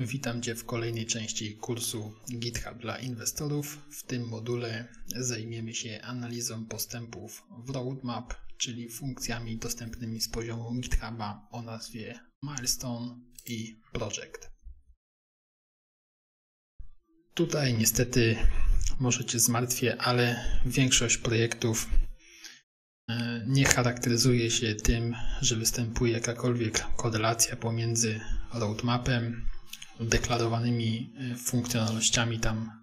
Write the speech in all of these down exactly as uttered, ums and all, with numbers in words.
Witam Cię w kolejnej części kursu GitHub dla inwestorów. W tym module zajmiemy się analizą postępów w Roadmap, czyli funkcjami dostępnymi z poziomu GitHuba o nazwie Milestone i Project. Tutaj niestety może Cię zmartwię, ale większość projektów nie charakteryzuje się tym, że występuje jakakolwiek korelacja pomiędzy roadmapem, deklarowanymi funkcjonalnościami tam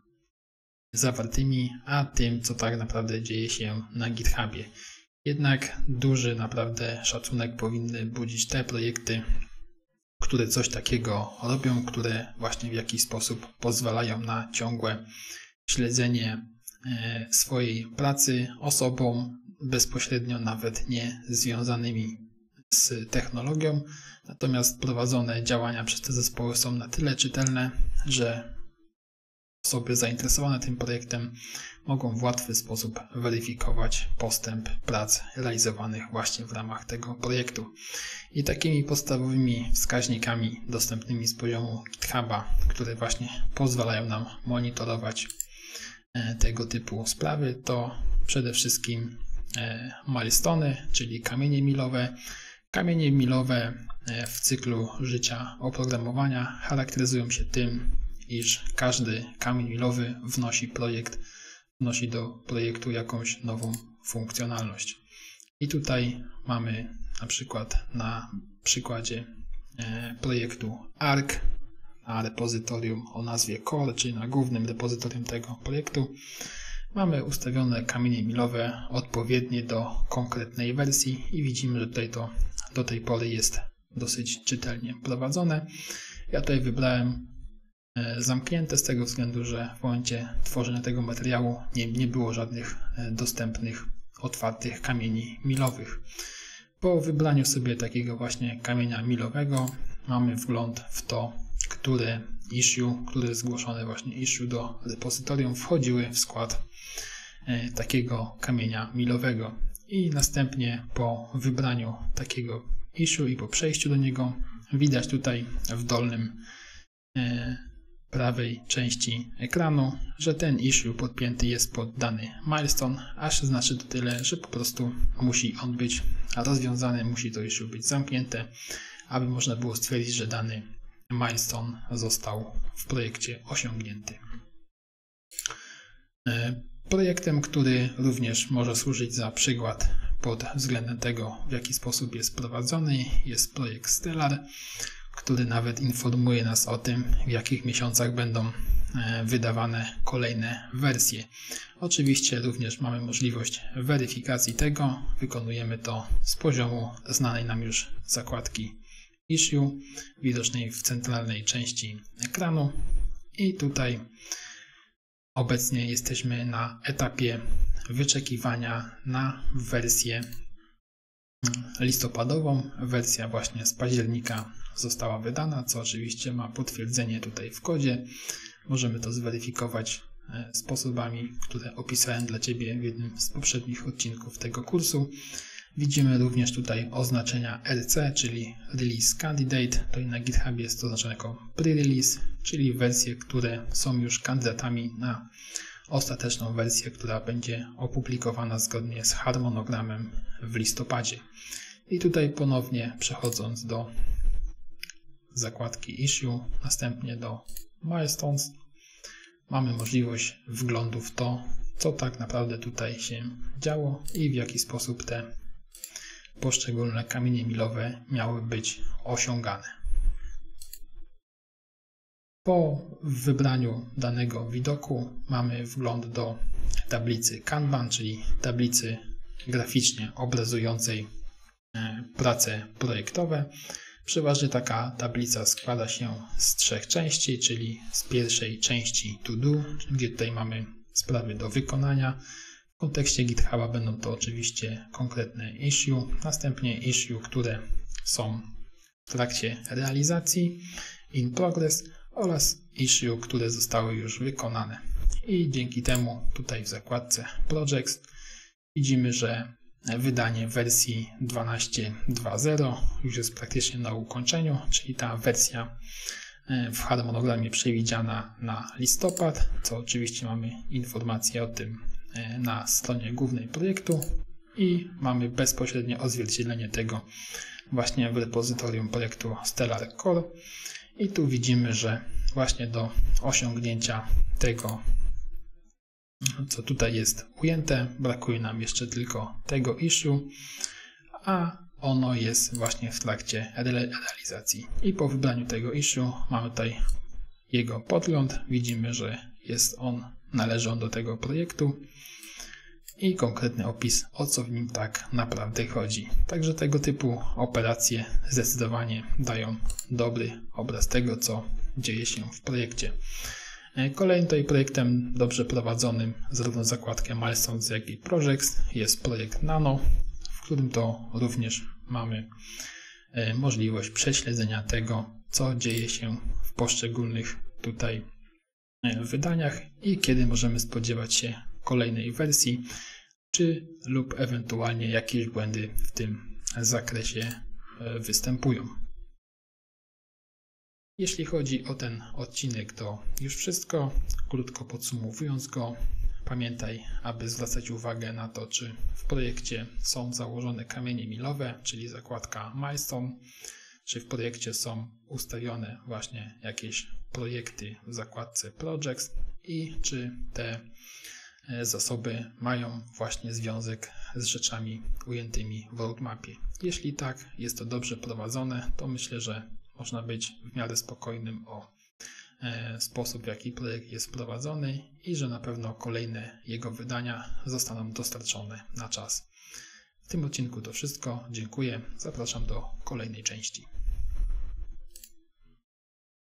zawartymi, a tym, co tak naprawdę dzieje się na GitHubie. Jednak duży naprawdę szacunek powinny budzić te projekty, które coś takiego robią, które właśnie w jakiś sposób pozwalają na ciągłe śledzenie swojej pracy osobom bezpośrednio nawet nie związanymi z technologią, natomiast prowadzone działania przez te zespoły są na tyle czytelne, że osoby zainteresowane tym projektem mogą w łatwy sposób weryfikować postęp prac realizowanych właśnie w ramach tego projektu. I takimi podstawowymi wskaźnikami dostępnymi z poziomu GitHuba, które właśnie pozwalają nam monitorować tego typu sprawy, to przede wszystkim milestone, czyli kamienie milowe. Kamienie milowe w cyklu życia oprogramowania charakteryzują się tym, iż każdy kamień milowy wnosi projekt, wnosi do projektu jakąś nową funkcjonalność. I tutaj mamy na przykład na przykładzie projektu Arc, na repozytorium o nazwie Core, czyli na głównym repozytorium tego projektu, mamy ustawione kamienie milowe odpowiednie do konkretnej wersji i widzimy, że tutaj to do tej pory jest dosyć czytelnie prowadzone. Ja tutaj wybrałem zamknięte z tego względu, że w momencie tworzenia tego materiału nie, nie było żadnych dostępnych, otwartych kamieni milowych. Po wybraniu sobie takiego właśnie kamienia milowego mamy wgląd w to, które issue, które zgłoszone właśnie issue do repozytorium wchodziły w skład takiego kamienia milowego. I następnie po wybraniu takiego issue i po przejściu do niego widać tutaj w dolnym prawej części ekranu, że ten issue podpięty jest pod dany milestone, aż znaczy to tyle, że po prostu musi on być rozwiązany, musi to issue być zamknięte, aby można było stwierdzić, że dany milestone został w projekcie osiągnięty. Projektem, który również może służyć za przykład pod względem tego, w jaki sposób jest prowadzony, jest projekt Stellar, który nawet informuje nas o tym, w jakich miesiącach będą wydawane kolejne wersje. Oczywiście również mamy możliwość weryfikacji tego. Wykonujemy to z poziomu znanej nam już zakładki Issue, widocznej w centralnej części ekranu. I tutaj obecnie jesteśmy na etapie wyczekiwania na wersję listopadową. Wersja właśnie z października została wydana, co oczywiście ma potwierdzenie tutaj w kodzie. Możemy to zweryfikować sposobami, które opisałem dla Ciebie w jednym z poprzednich odcinków tego kursu. Widzimy również tutaj oznaczenia R C, czyli Release Candidate. To na GitHubie jest to oznaczone jako pre-release, czyli wersje, które są już kandydatami na ostateczną wersję, która będzie opublikowana zgodnie z harmonogramem w listopadzie. I tutaj ponownie przechodząc do zakładki Issue, następnie do Milestones, mamy możliwość wglądu w to, co tak naprawdę tutaj się działo i w jaki sposób te poszczególne kamienie milowe miały być osiągane. Po wybraniu danego widoku mamy wgląd do tablicy Kanban, czyli tablicy graficznie obrazującej prace projektowe. Przeważnie taka tablica składa się z trzech części, czyli z pierwszej części To Do, gdzie tutaj mamy sprawy do wykonania. W kontekście GitHuba będą to oczywiście konkretne issue, następnie issue, które są w trakcie realizacji, in progress, oraz issue, które zostały już wykonane. I dzięki temu tutaj w zakładce Projects widzimy, że wydanie wersji dwanaście dwa zero już jest praktycznie na ukończeniu, czyli ta wersja w harmonogramie przewidziana na listopad, co oczywiście mamy informację o tym na stronie głównej projektu i mamy bezpośrednie odzwierciedlenie tego właśnie w repozytorium projektu Stellar Core i tu widzimy, że właśnie do osiągnięcia tego, co tutaj jest ujęte, brakuje nam jeszcze tylko tego issue, a ono jest właśnie w trakcie realizacji. I po wybraniu tego issue mamy tutaj jego podgląd. Widzimy, że jest on, należy on do tego projektu i konkretny opis, o co w nim tak naprawdę chodzi. Także tego typu operacje zdecydowanie dają dobry obraz tego, co dzieje się w projekcie. Kolejnym tutaj projektem dobrze prowadzonym zarówno zakładkę Milestones, jak i Projects jest projekt Nano, w którym to również mamy możliwość prześledzenia tego, co dzieje się w poszczególnych tutaj wydaniach i kiedy możemy spodziewać się kolejnej wersji, czy lub ewentualnie jakieś błędy w tym zakresie występują. Jeśli chodzi o ten odcinek, to już wszystko. Krótko podsumowując go, pamiętaj, aby zwracać uwagę na to, czy w projekcie są założone kamienie milowe, czyli zakładka Milestone, czy w projekcie są ustawione właśnie jakieś projekty w zakładce Projects i czy te zasoby mają właśnie związek z rzeczami ujętymi w roadmapie. Jeśli tak, jest to dobrze prowadzone, to myślę, że można być w miarę spokojnym o sposób, w jaki projekt jest prowadzony i że na pewno kolejne jego wydania zostaną dostarczone na czas. W tym odcinku to wszystko. Dziękuję. Zapraszam do kolejnej części.